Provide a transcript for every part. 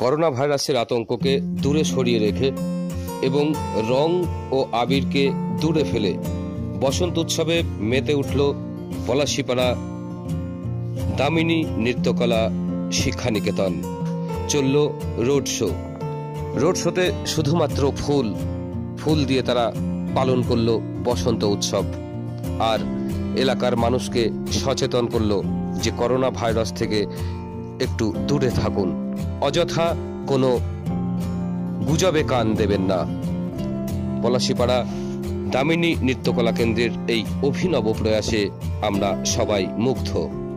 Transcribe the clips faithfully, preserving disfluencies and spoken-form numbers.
Corona ভাইরাসের আতঙ্ককে দূরে সরিয়ে রেখে এবং রং ও আবিরকে দূরে ফেলে বসন্ত উৎসবে মেতে উঠল পলাশীপাড়া দামিনী নৃত্যকলা শিক্ষানিকেতন। চলল রোড শো। রোড শোতে শুধুমাত্র ফুল ফুল দিয়ে তারা পালন করলো বসন্ত উৎসব আর এলাকার মানুষকে সচেতন করলো যে করোনা ভাইরাস থেকে একটু দূরে থাকুন, অযথা কোনো গুজবে কান দেবেন না। পলাশীপাড়া দামিনী নৃত্যকলা কেন্দ্রের এই অভিনব প্রয়াসে আমরা সবাই মুগ্ধ।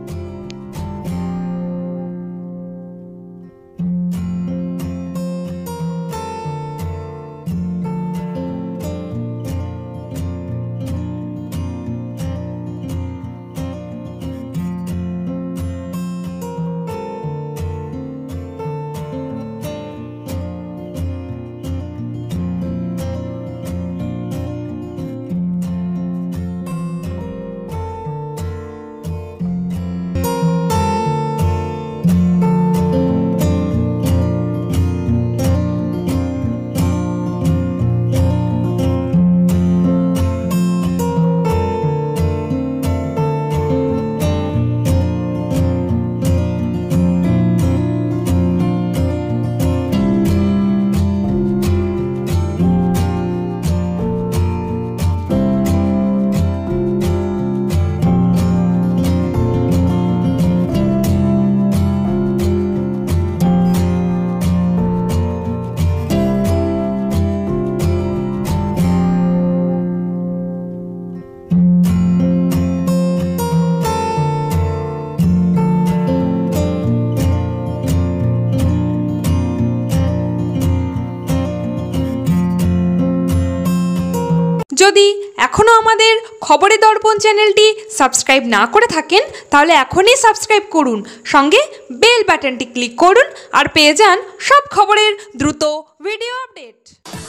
যদি এখনও আমাদের খবরের দর্পণ চ্যানেলটি সাবস্ক্রাইব না করে থাকেন তাহলে এখনই সাবস্ক্রাইব করুন, সঙ্গে বেল বাটনটি ক্লিক করুন আর পেয়ে যান সব খবরের দ্রুত ভিডিও আপডেট।